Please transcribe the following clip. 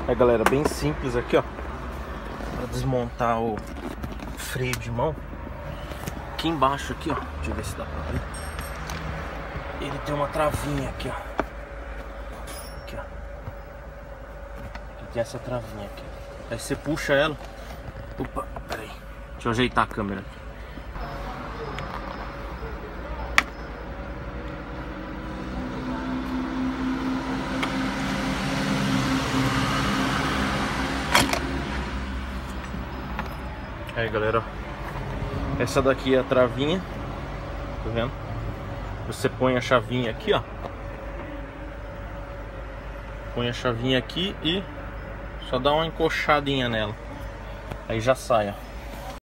É, galera, bem simples aqui, ó. Pra desmontar o freio de mão. Aqui embaixo, aqui, ó. Deixa eu ver se dá pra ver. Ele tem uma travinha aqui, ó. Aqui, ó. Ele tem essa travinha aqui. Aí você puxa ela. Opa, peraí. Deixa eu ajeitar a câmera aqui. Aí, galera, ó. Essa daqui é a travinha. Tá vendo? Você põe a chavinha aqui, ó. Põe a chavinha aqui e só dá uma encoxadinha nela. Aí já sai, ó.